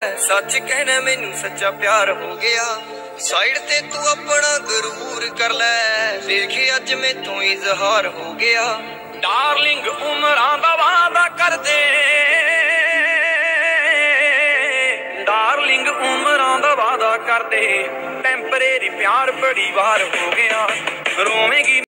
सच कहना मैनू सच्चा प्यार हो गया। साइड ते तू अपना गरूर कर ले, देखी अज मैथों इजहार हो गया। डार्लिंग उमरां दा वादा कर दे, डार्लिंग उमरां दा वादा कर दे, टेंपरेरी प्यार बड़ी बार हो गया। रोवेगी